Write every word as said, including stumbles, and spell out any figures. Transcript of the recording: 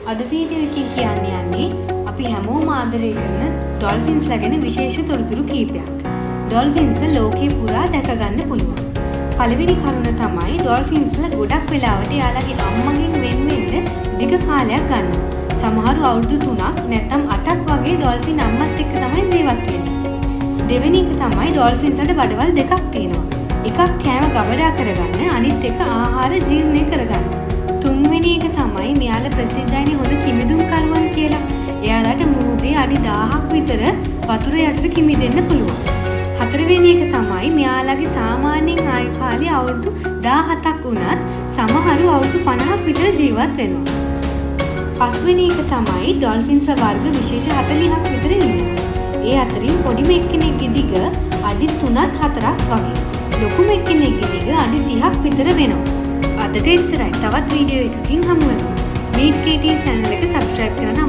අද වීඩියෝ එකකින් කියන්න යන්නේ අපි හැමෝම ආදරය කරන ඩොල්ෆින්ස්ලා ගැන විශේෂ තොරතුරු කීපයක්. ඩොල්ෆින්ස් ලෝකේ පුරා දැක ගන්න පුළුවන්. පළවෙනි කරුණ තමයි ඩොල්ෆින්ස්ලා ගොඩක් වෙලාවට යාළගේ අම්මගෙන් වෙන් වෙන්න දිග කාලයක් ගන්නවා. සමහරු අවුරුදු තුනක් නැත්නම් අටක් වගේ ඩොල්ෆින් අම්මත් එක්ක තමයි ජීවත් වෙන්නේ. දෙවෙනි එක තමයි ඩොල්ෆින්ස්ලට බඩවල් දෙකක් තියෙනවා. එකක් කෑම ගබඩා කරගන්න, අනිත් එක ආහාර ජීර්ණය කරගන්න. තුන්වෙනි එක තමයි මෙයාලා ප්‍රසිද්ධයිනේ හොඳ කිමිදුම්කරුවන් කියලා. එයාලට මුහුදේ අඩි දාහක් විතර වතුර යටට කිමිදෙන්න පුළුවන්. හතරවෙනි එක තමයි මෙයාලගේ සාමාන්‍යයෙන් ආයු කාලය අවුරුදු දාහතක් වුණත් සමහරු අවුරුදු පනහක් විතර ජීවත් වෙනවා. පස්වෙනි එක තමයි ඩොල්ෆින්ස් වර්ග විශේෂ හතළිහක් විතර ඉන්නවා. ඒ අතරින් පොඩිම එක්කෙනෙක්ගේ දිග අඩි තුනත් හතරක් වගේ. ලොකුම එක්කෙනෙක්ගේ දිග අඩි තිහක් විතර වෙනවා. අදට එච්චරයි. තවත් වීඩියෝ එකකින් හමු වෙමු. මීට් කේටී channel එක subscribe කරන්න